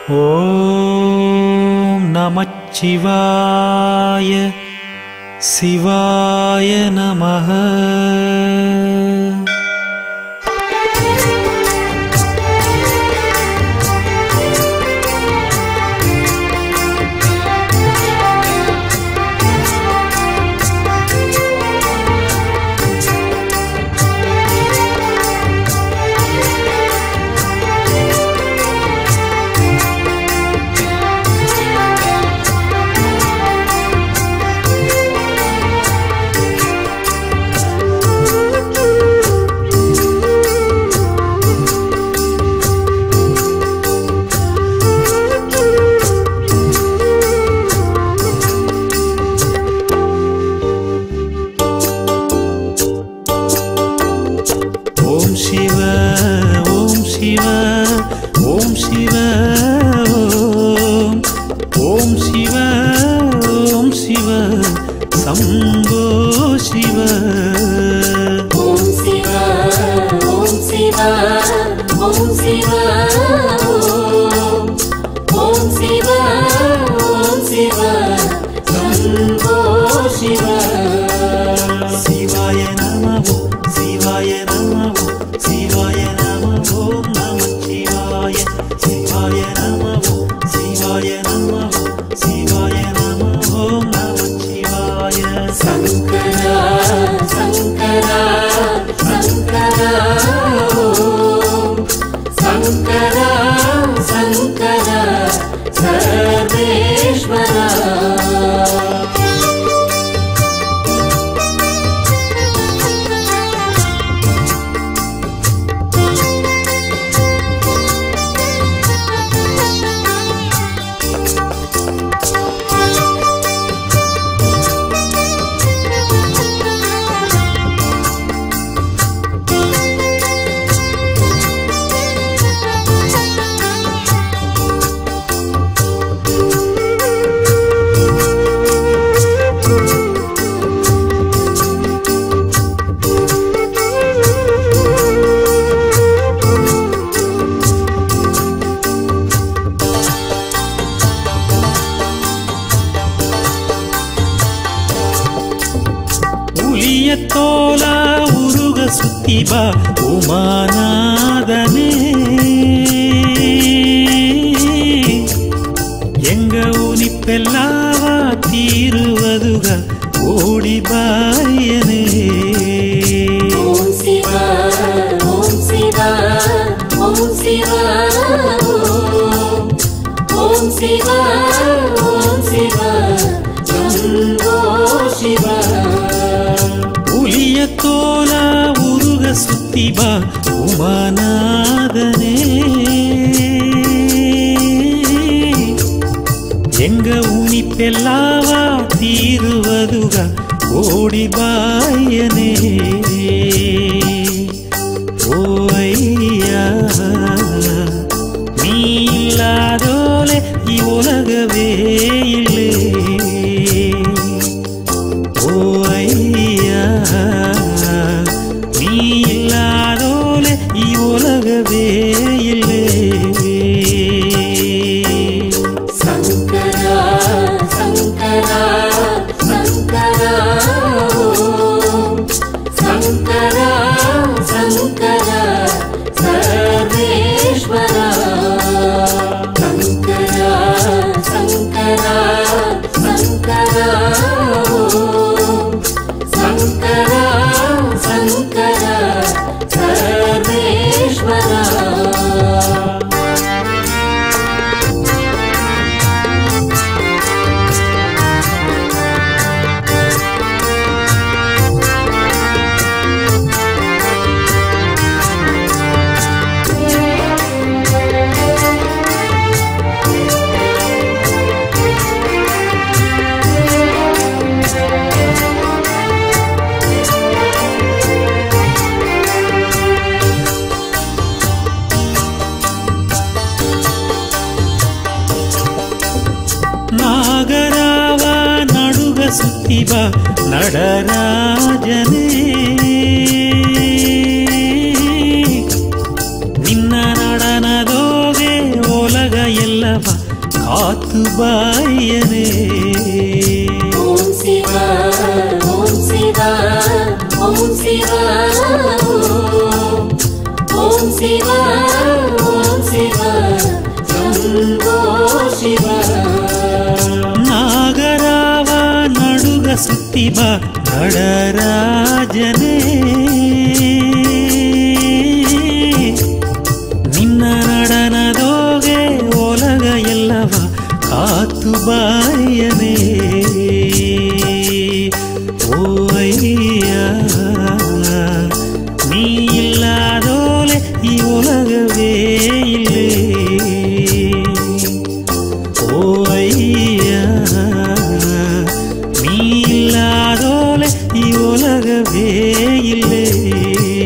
ஓம் நமச்சிவாய சிவாய நமஹ. ஓம் சிவ ஓம் சிவ ஓம் சிவ ஓம் சிவ ஓம் சிவ சம்போ சிவ. ஓம் சிவ ஓம் சிவ ஓம் சிவ ஓம் சிவ ஓம் சிவ சம்போ சிவ. சிவாய நம சிவாய நம சிவாய நம ஓம் நமச்சிவாய சிவாய நம சிவாய நம சிவாய நம ஓம் நமச்சிவாய. சங்கரா சங்கரா சங்கரா ஓம் சங்கரா சங்கரா சர்வேஸ்வரா. தோலா உருக சுத்திபா உமாநாதனே எங்க உனிப்பெல்லாவா தீருவதுக ஓடிபாயனே. ஓம் சிவ ஓம் சிவ ஓம் சிவ ஓம் சிவ ஓம் சிவ சம்போ சிவ. புலிய தோலா உருக சுத்திபா உமாநாதனே எங்க உனிப்பெல்லாவா தீருவதுக ஓடிபாயனே. ஓ ஐயா நீ இல்லாதோலே இவ்வுலகவே இல்லை. ஓ ஐயா நீ இல்லாதோலே இவ்வுலகவே இல்லை. சங்கரா சங்கரா சங்கரா ஓம் சங்கரா சங்கரா சர்வேஸ்வரா. சங்கரா சங்கரா சங்கரா ஓம் சங்கரா சங்கரா சர்வேஸ்வரா. நாகராவா நடுக சுத்திபா நடராஜனே ನಿನ್ನ ನಡನದೋಗೆ ಒಲಗ ಎಲ್ಲ காத்துபாயனே ஓம் சிவா ஓம் சிவா ஓம் சிவா ஓம் சிவா ஓம் சிவா சம்போ சிவா ನಾಗರಾವ ನಡುಗ ಸುತ್ತಿ ಬಾ ನಡರಾಜನೇ ನಿನ್ನ ನಡನದೋಗೆ ಒಲಗ ಎಲ್ಲವ ಕಾತುಬಾಯನೇ ಓ ಅಯ್ಯ ನೀ ಇಲ್ಲದೋಲೆ ಈ ಒಲಗವೇ ಇಲ್ಲೇ ಓ ಅಯ್ಯ ನೀ ಇಲ್ಲದೋಲೆ ಈ ಒಲಗವೇ ಇಲ್ಲೇ